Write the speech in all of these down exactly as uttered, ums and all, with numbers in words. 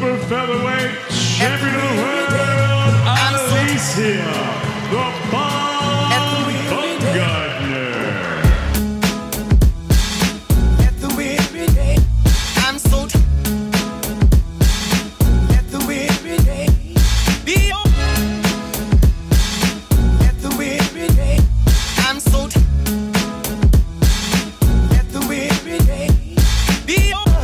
super featherweight champion of the world, Alycia, the Baumgardner. At the weary day, I'm so at the weary day, be on. At the weary day, I'm so at the weary day, be on.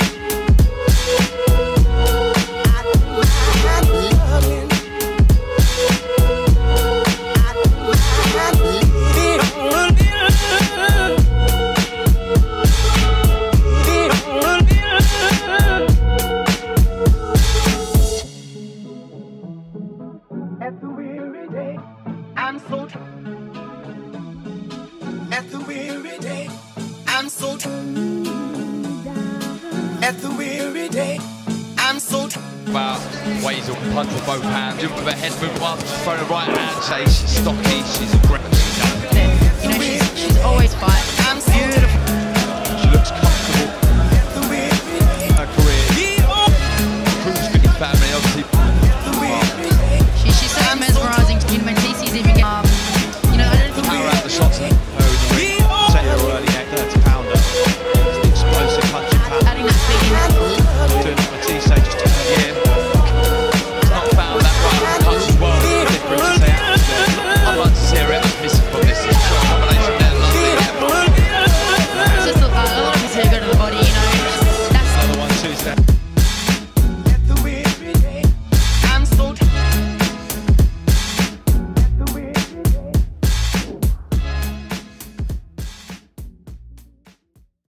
At the weary day, I'm so at the weary day, I'm so at the weary day, I'm so about ways of punch with both hands, jump with a head move while just throw the right hand, say she's stocky, she's aggressive. You know, she's, she's always fighting. Beautiful